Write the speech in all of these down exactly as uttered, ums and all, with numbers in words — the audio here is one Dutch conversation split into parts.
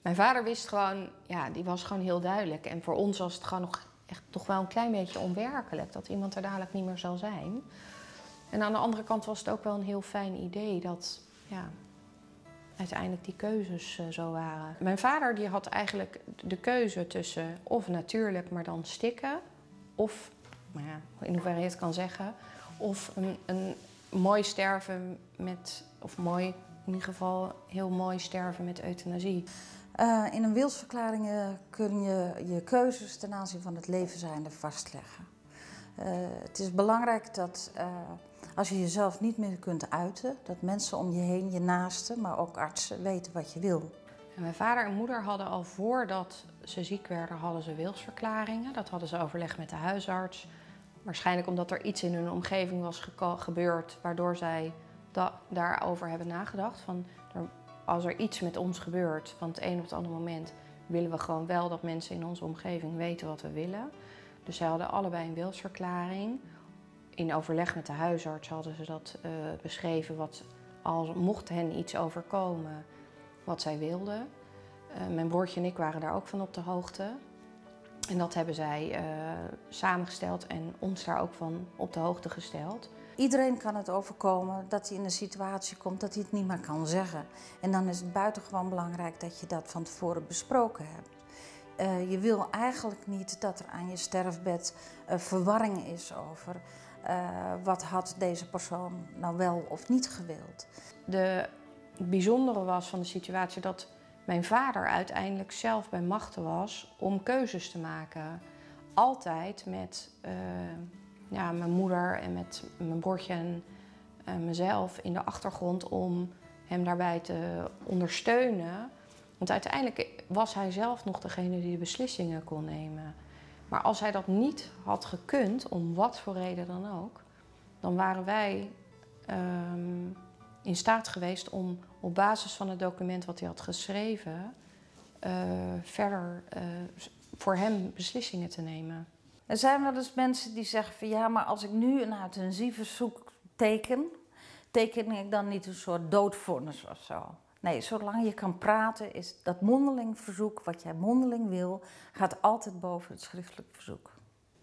Mijn vader wist gewoon, ja, die was gewoon heel duidelijk. En voor ons was het gewoon nog echt toch wel een klein beetje onwerkelijk dat iemand er dadelijk niet meer zal zijn. En aan de andere kant was het ook wel een heel fijn idee dat, ja, uiteindelijk die keuzes uh, zo waren. Mijn vader die had eigenlijk de keuze tussen of natuurlijk, maar dan stikken, of, nou ja, in hoeverre je het kan zeggen, of een, een mooi sterven met, of mooi, in ieder geval heel mooi sterven met euthanasie. Uh, in een wilsverklaring uh, kun je je keuzes ten aanzien van het leven zijnde vastleggen. Uh, het is belangrijk dat uh, als je jezelf niet meer kunt uiten, dat mensen om je heen, je naasten, maar ook artsen, weten wat je wil. En mijn vader en moeder hadden al voordat ze ziek werden, hadden ze wilsverklaringen. Dat hadden ze overlegd met de huisarts. Waarschijnlijk omdat er iets in hun omgeving was gebeurd, waardoor zij da daarover hebben nagedacht. Van, er, als er iets met ons gebeurt, van het een op het andere moment, willen we gewoon wel dat mensen in onze omgeving weten wat we willen. Dus zij hadden allebei een wilsverklaring. In overleg met de huisarts hadden ze dat uh, beschreven, wat, als mocht hen iets overkomen, wat zij wilden. Uh, mijn broertje en ik waren daar ook van op de hoogte. En dat hebben zij uh, samengesteld en ons daar ook van op de hoogte gesteld. Iedereen kan het overkomen dat hij in een situatie komt dat hij het niet meer kan zeggen. En dan is het buitengewoon belangrijk dat je dat van tevoren besproken hebt. Uh, je wil eigenlijk niet dat er aan je sterfbed uh, verwarring is over uh, wat had deze persoon nou wel of niet gewild. De, het bijzondere was van de situatie dat mijn vader uiteindelijk zelf bij machte was om keuzes te maken. Altijd met uh, ja, mijn moeder en met mijn broertje en uh, mezelf in de achtergrond om hem daarbij te ondersteunen. Want uiteindelijk was hij zelf nog degene die de beslissingen kon nemen. Maar als hij dat niet had gekund, om wat voor reden dan ook, dan waren wij um, in staat geweest om op basis van het document wat hij had geschreven, uh, verder uh, voor hem beslissingen te nemen. Er zijn wel eens mensen die zeggen van ja, maar als ik nu een euthanasieverzoek teken, teken ik dan niet een soort doodvonnis of zo. Nee, zolang je kan praten is dat mondeling verzoek, wat jij mondeling wil, gaat altijd boven het schriftelijk verzoek.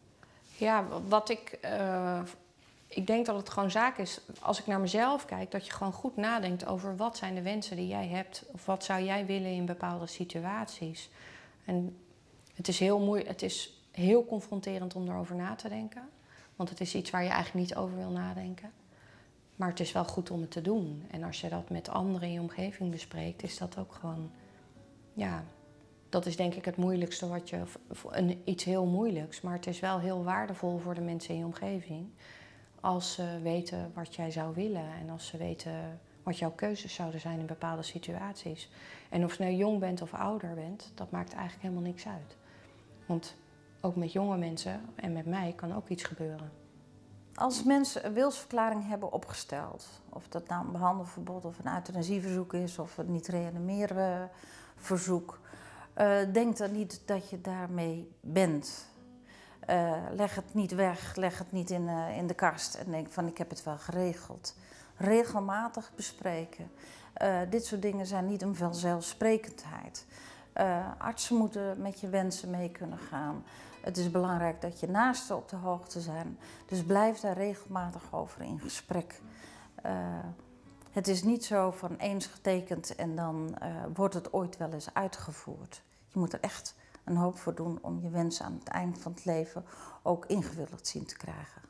Ja, wat ik... Uh, ik denk dat het gewoon zaak is, als ik naar mezelf kijk, dat je gewoon goed nadenkt over wat zijn de wensen die jij hebt. Of wat zou jij willen in bepaalde situaties. En het is heel moeilijk, het is heel confronterend om erover na te denken. Want het is iets waar je eigenlijk niet over wil nadenken. Maar het is wel goed om het te doen. En als je dat met anderen in je omgeving bespreekt, is dat ook gewoon, ja, dat is denk ik het moeilijkste wat je, een, iets heel moeilijks. Maar het is wel heel waardevol voor de mensen in je omgeving. Als ze weten wat jij zou willen en als ze weten wat jouw keuzes zouden zijn in bepaalde situaties. En of je nou jong bent of ouder bent, dat maakt eigenlijk helemaal niks uit. Want ook met jonge mensen en met mij kan ook iets gebeuren. Als mensen een wilsverklaring hebben opgesteld, of dat nou een behandelverbod of een euthanasieverzoek is of een niet reanimeren verzoek, uh, denk dan niet dat je daarmee bent. Uh, leg het niet weg, leg het niet in, uh, in de kast en denk van ik heb het wel geregeld. Regelmatig bespreken. Uh, dit soort dingen zijn niet een vanzelfsprekendheid. Uh, artsen moeten met je wensen mee kunnen gaan. Het is belangrijk dat je naasten op de hoogte zijn. Dus blijf daar regelmatig over in gesprek. Uh, het is niet zo van eens getekend en dan uh, wordt het ooit wel eens uitgevoerd. Je moet er echt een hoop voor doen om je wensen aan het eind van het leven ook ingewilligd zien te krijgen.